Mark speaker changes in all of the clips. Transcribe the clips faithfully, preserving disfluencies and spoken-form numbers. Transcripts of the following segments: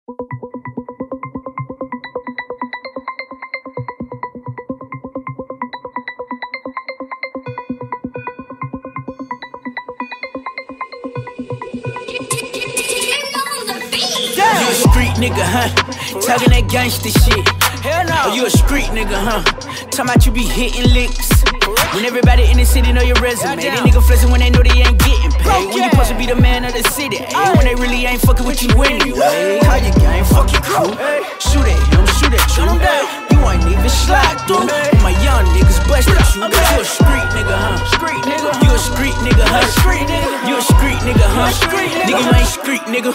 Speaker 1: You a street nigga, huh? Talking that gangsta shit. Hell no. Oh, you a street nigga, huh? Talking about you be hitting licks. When everybody in the city know your resume. They nigga flexing when they know they ain't getting paid. When you supposed to be the man of the city, ay. When they really ain't fucking with you anyway. Call your gang, fuck your crew. Shoot at him, shoot at you. You ain't even slide through. My young niggas busted you. You a street nigga, huh? Street nigga. You a street nigga, huh? Street nigga. You a street nigga, huh? Street nigga. Nigga, you ain't street nigga.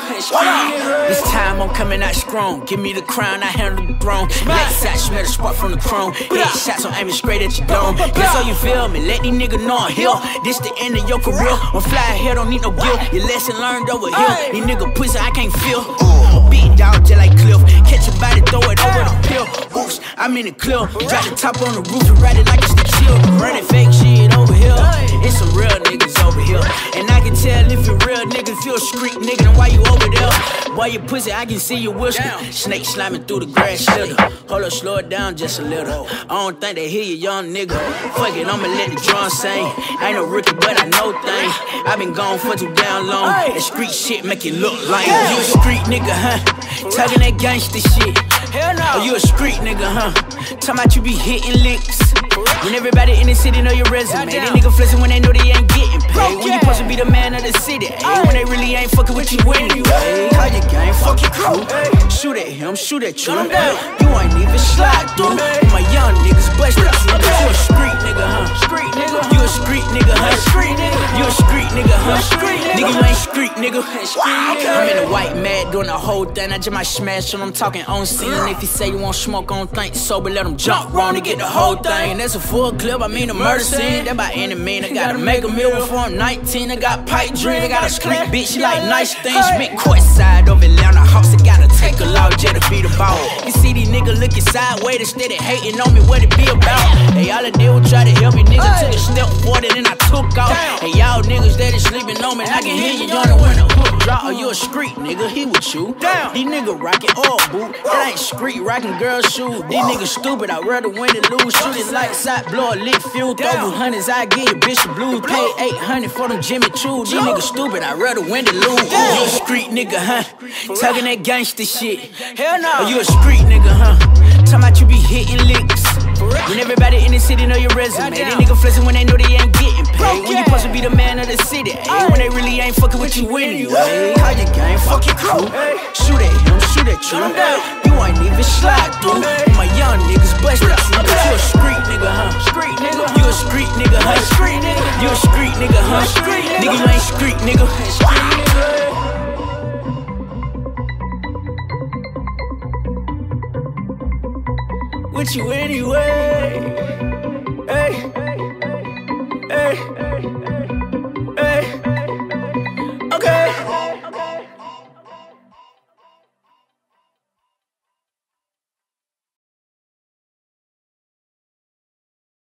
Speaker 1: This time I'm coming out strong. Give me the crown, I handle the throne. Left side, smell the spark from the chrome. Headshots, I'm aiming straight at your dome. That's how you feel me. Let these niggas know I'm here. This the end of your career. I'm fly ahead, don't need no guilt. Your lesson learned over here. These niggas pussy, I can't feel. Beat dog just like Cliff. Catch your body, throw it over the pill. Oops, I'm in the clip. Drop the top on the roof and ride it like it's the chill. Running fake shit over here. It's some real niggas over here. And I can tell if you real nigga, if you a street nigga, then why you over there? Why you pussy, I can see you whisper. Snake slamming through the grass slither. Hold up, slow it down just a little. I don't think they hear you, young nigga. Fuck it, I'ma let the drum sing. Ain't no rookie, but I know things. I been gone for too damn long. That street shit make it look like you a street nigga, huh? Talking that gangsta shit. Hell no. Oh, you a street nigga, huh? Talking about you be hitting licks. When everybody in the city know your resume. They nigga flexing when they know they ain't getting paid. When you supposed to be the man of the city, ay. When they really ain't fucking with you anyway. Call your gang, fuck your crew. Shoot at him, shoot at you. You ain't even slide through. My young niggas busted you. You a street nigga, huh? Street nigga. You a street nigga, huh? Street nigga. You a street nigga, huh? Street nigga. Nigga, you ain't street nigga. I'm in the white mad doing the whole thing. I just might smash when I'm talking on scene. And if you say you want smoke, on think sober, let them jump round to get the whole thing. That's a full clip, I mean a murder scene. That by any mean, I gotta make a meal before I'm nineteen. I got pipe dream, I got a street bitch, she like nice things. Spent court side of Atlanta House, I gotta take a law jet to beat the ball. You see these niggas looking sideways, they steady hating on me, what it be about? Hey, all I did was try to help me, nigga took a step forward and then I took off. Hey, y'all niggas steady sleeping on me, I can hear you yawning when the hook drop. Oh, you a street nigga, he with you. Damn. These niggas rockin' all boot, that ain't street rockin' girl shoes. These niggas stupid, I'd rather win than lose. Shoot it like side, blow a lit fuel, throw hundreds, I get it, bitch, the blues. Pay eight hundred for them Jimmy Choo. These niggas stupid, I'd rather win than lose. You a street nigga, huh? Talking that gangsta shit. Hell no. Oh, you a street nigga, huh? Talking about you be hitting licks. When everybody in the city know your resume. They nigga flexing when they know they ain't getting paid. When you supposed to be the man of the city, ay. When they really ain't fucking with you anyway. Call your gang, fuck your crew. Shoot at him, shoot at you. You ain't even slide through. My young niggas busted you. You a street nigga, huh? Street nigga. You a street nigga, huh? Street nigga. You a street nigga, huh? Street nigga. Nigga, you ain't street nigga. Street nigga. With you anyway. Hey, hey, hey.